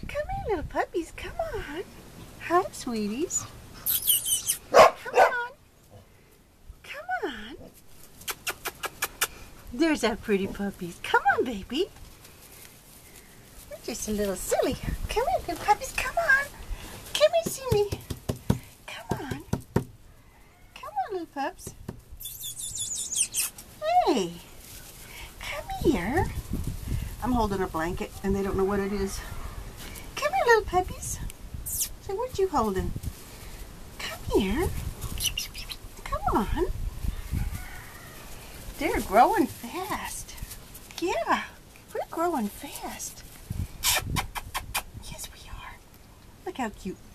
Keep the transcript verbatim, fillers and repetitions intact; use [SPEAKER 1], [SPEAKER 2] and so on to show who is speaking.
[SPEAKER 1] Come here, little puppies. Come on. Hi, sweeties. Come on. Come on. There's our pretty puppies. Come on, baby. You're just a little silly. Come here, little puppies. Come on. Come here, see me. Come on. Come on, little pups. Hey. Come here. I'm holding a blanket and they don't know what it is. Come here, little puppies. So what you holding? Come here. Come on. They're growing fast. Yeah, we're growing fast. Yes, we are. Look how cute.